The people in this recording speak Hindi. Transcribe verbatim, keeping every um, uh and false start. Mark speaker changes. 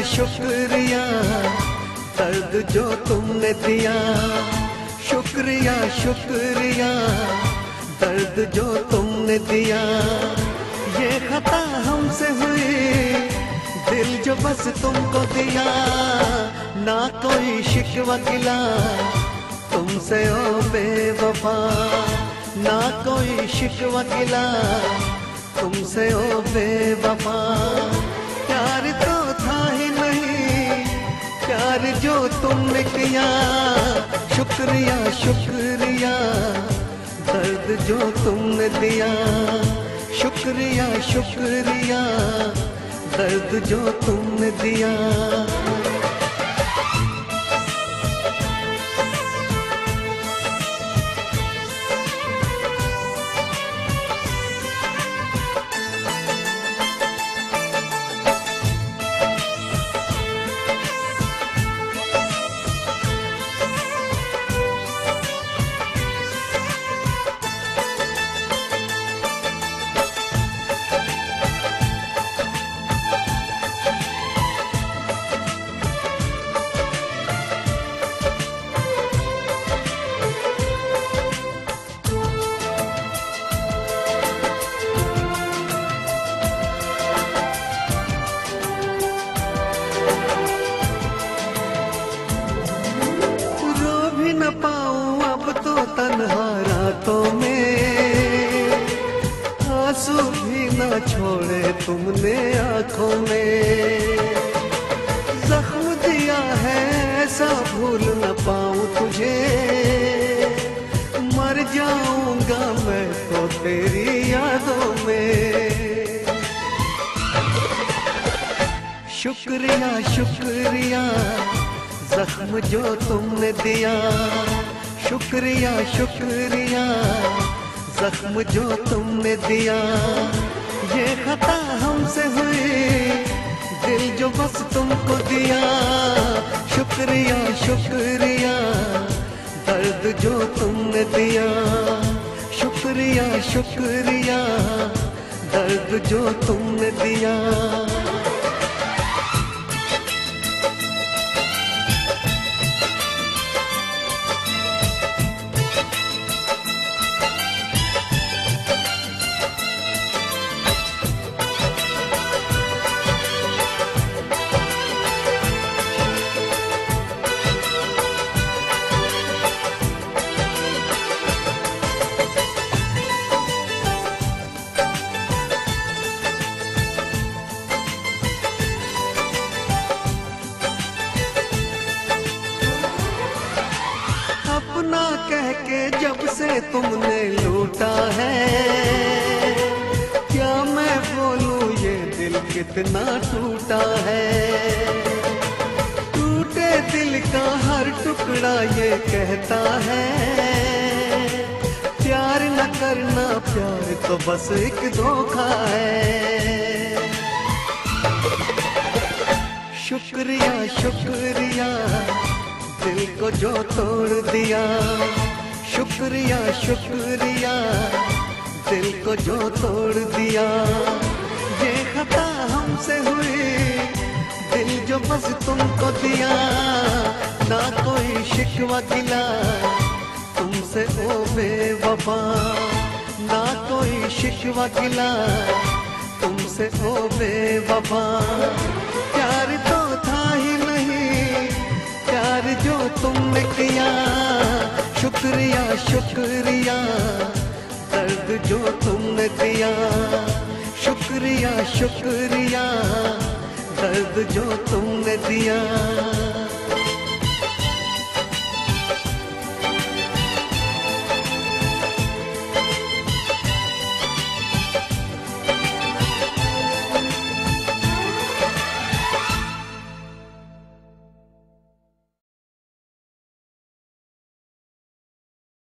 Speaker 1: शुक्रिया दर्द जो तुमने दिया, शुक्रिया शुक्रिया दर्द जो तुमने दिया। ये खता हमसे हुई, दिल जो बस तुमको दिया, ना कोई शिकवा गिला तुमसे ओ बेवफा, ना कोई शिकवा गिला तुमसे ओ बेवफा। प्यार तो था ही नहीं, प्यार जो तुमने किया, शुक्रिया शुक्रिया दर्द जो तुमने दिया, शुक्रिया शुक्रिया दर्द जो तुमने दिया। न पाऊं अब तो तन्हा रातों में, आंसू भी न छोड़े तुमने आंखों में। जख्म दिया है ऐसा भूल न पाऊं तुझे, मर जाऊंगा मैं तो तेरी यादों में। शुक्रिया शुक्रिया जख्म जो तुमने दिया, शुक्रिया शुक्रिया जख्म जो तुमने दिया। ये खता हमसे हुई, दिल जो बस तुमको दिया, शुक्रिया शुक्रिया दर्द जो तुमने दिया, शुक्रिया शुक्रिया दर्द जो तुमने दिया। अपना कह के जब से तुमने लूटा है, क्या मैं बोलूं ये दिल कितना टूटा है। टूटे दिल का हर टुकड़ा ये कहता है, प्यार न करना प्यार तो बस एक धोखा है। शुक्रिया शुक्रिया दिल को जो तोड़ दिया, शुक्रिया शुक्रिया दिल को जो तोड़ दिया। ये खता हमसे हुई, दिल जो बस तुमको दिया, ना कोई शिकवा गिला तुमसे ओ बेवफा, ना कोई शिकवा गिला तुमसे ओ बेवफा। प्यार तो था ही नहीं, प्यार जो तुमने किया, शुक्रिया शुक्रिया दर्द जो तुमने दिया, शुक्रिया शुक्रिया दर्द जो तुमने दिया।